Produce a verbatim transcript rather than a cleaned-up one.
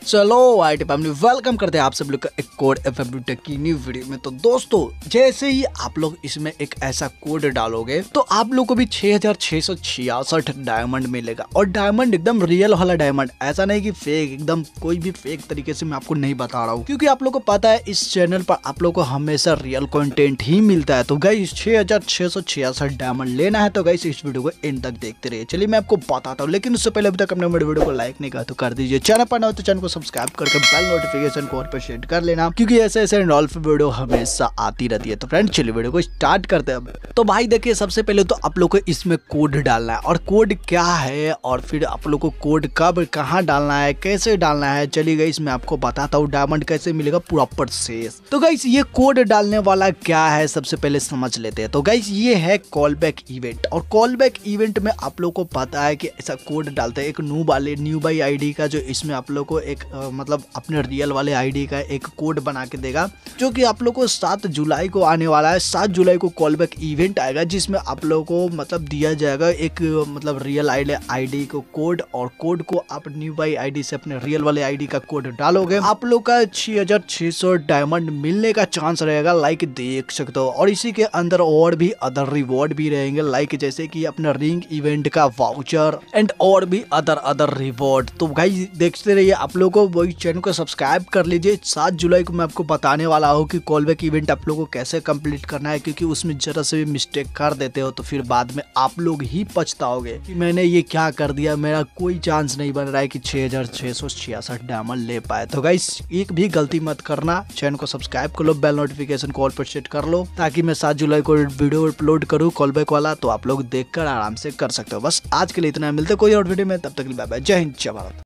चलो I T family welcome करते हैं आप सब लोग का एक कोड एफएम टेक की न्यू वीडियो में। तो दोस्तों जैसे ही आप लोग इसमें एक ऐसा कोड डालोगे तो आप लोग को भी छह हजार छह सौ छियासठ डायमंड मिलेगा। और डायमंड एकदम रियल वाला डायमंड, ऐसा नहीं कि फेक, एकदम कोई भी फेक तरीके से मैं आपको नहीं बता रहा हूँ, क्योंकि आप लोग को पता है इस चैनल पर आप लोग को हमेशा रियल कंटेंट ही मिलता है। तो गाइस छह हजार छह सौ छियासठ डायमंड लेना है तो गाइस इस वीडियो को एंड तक देखते रहिए। चलिए मैं आपको बताता हूँ, लेकिन उससे पहले अभी तक अपने मेरे वीडियो को लाइक नहीं करा तो कर दीजिए। चैनल पर ना हो तो चैनल को सब्सक्राइब करके बेल नोटिफिकेशन को और पर सेट कर लेना, क्योंकि ऐसे ऐसे रॉल्फ वीडियो हमेशा आती रहती है। तो फ्रेंड चलिए वीडियो को स्टार्ट करते हैं। तो भाई देखिए, सबसे पहले तो आप लोग को इसमें कोड डालना है, और कोड क्या है और फिर आप लोग को कोड कब कहाँ डालना है, कैसे डालना है, चलिए गाइस मैं आपको बताता हूँ डायमंड कैसे मिलेगा प्रॉपर से। तो गाइस ये कोड डालने वाला क्या है सबसे पहले समझ लेते हैं। तो गाइस ये है कॉल बैक इवेंट, और कॉल बैक इवेंट में आप लोग को पता है कि ऐसा कोड डालते हैं एक न्यू वाले न्यू बाई आईडी का, जो इसमें आप लोग को एक आ, मतलब अपने रियल वाले आईडी का एक कोड बना के देगा, जो कि आप लोग को सात जुलाई को आने वाला है। सात जुलाई को कॉल बैक इवेंट आएगा, जिसमें आप लोग को मतलब दिया जाएगा एक मतलब रियल आईडी को कोड, और कोड को आप न्यू बाई आईडी से अपने रियल वाले आईडी का कोड डालोगे, आप लोग का छह हजार छह सौ डायमंड मिलने का चांस रहेगा, लाइक देख सकते हो। और इसी के अंदर और भी अदर रिवॉर्ड भी रहेंगे, लाइक जैसे कि अपना रिंग इवेंट का वाउचर एंड और भी अदर अदर रिवॉर्ड। तो गाइस देखते रहिए, आप लोग को वही चैनल को सब्सक्राइब कर लीजिए। सात जुलाई को मैं आपको बताने वाला हूँ कि कॉल बैक इवेंट आप लोग को कैसे कंप्लीट करना है, क्योंकि उसमें जरा से भी मिस्टेक कर देते हो तो फिर बाद में आप लोग ही पछताओगे कि मैंने ये क्या कर दिया, मेरा कोई चांस नहीं बन रहा है कि छह हजार छह सौ छियासठ डायमंड ले पाए। तो गाइस एक भी गलती मत करना, चैनल को सब्सक्राइब कर लो, बेल नोटिफिकेशन को ऑल पर सेट कर लो, ताकि मैं सात जुलाई को वीडियो अपलोड करूँ कॉल बैक वाला, तो आप लोग देखकर आराम से कर सकते हो। बस आज के लिए इतना, मिलते कोई और वीडियो में, तब तक बाय बाय, जय हिंद जय भारत।